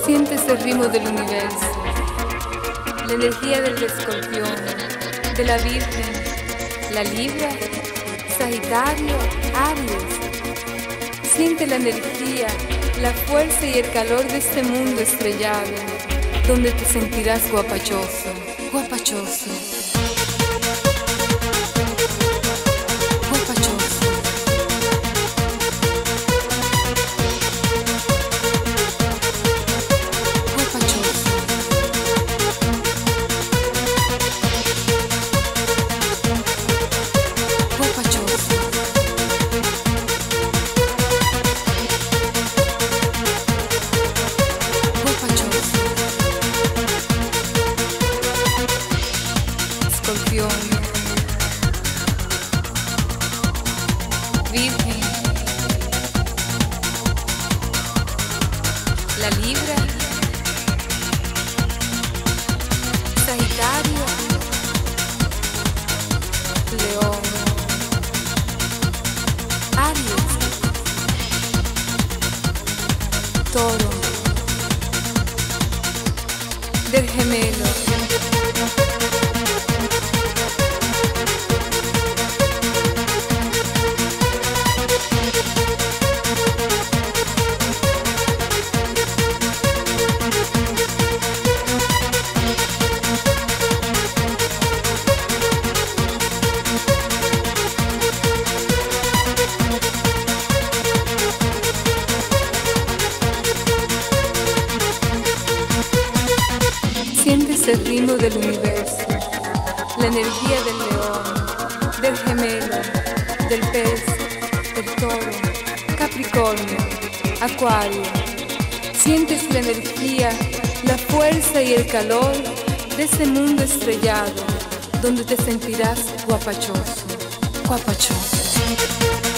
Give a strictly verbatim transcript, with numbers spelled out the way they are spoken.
Sientes el ritmo del universo, la energía del escorpión, de la Virgen, la Libra, Sagitario, Aries. Siente la energía, la fuerza y el calor de este mundo estrellado, donde te sentirás guapachoso, guapachoso. Virgen, la Libra, Sagitario, León, Aries, Toro, del Gemelo. Sientes el ritmo del universo, la energía del león, del gemelo, del pez, del toro, Capricornio, Acuario. Sientes la energía, la fuerza y el calor de ese mundo estrellado, donde te sentirás guapachoso, guapachoso.